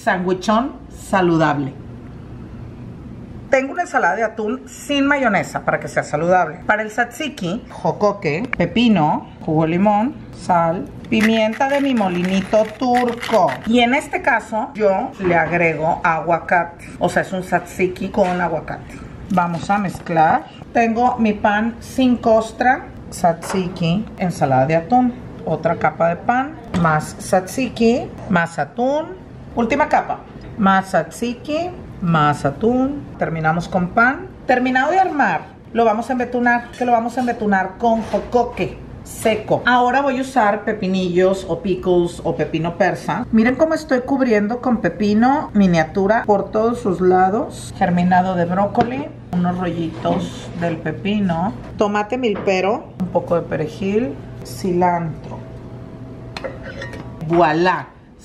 sandwichón saludable. Tengo una ensalada de atún sin mayonesa para que sea saludable. Para el tzatziki, jocoque, pepino, jugo de limón, sal, pimienta de mi molinito turco. Y en este caso yo le agrego aguacate. O sea, es un tzatziki con aguacate. Vamos a mezclar. Tengo mi pan sin costra, tzatziki, ensalada de atún. Otra capa de pan, más tzatziki, más atún. Última capa, más tzatziki, más atún. Terminamos con pan. Terminado de armar, lo vamos a embetunar, que lo vamos a embetunar con jocoque seco. Ahora voy a usar pepinillos o pickles o pepino persa. Miren cómo estoy cubriendo con pepino miniatura por todos sus lados. Germinado de brócoli, unos rollitos del pepino, tomate milpero, un poco de perejil, cilantro. Voilà.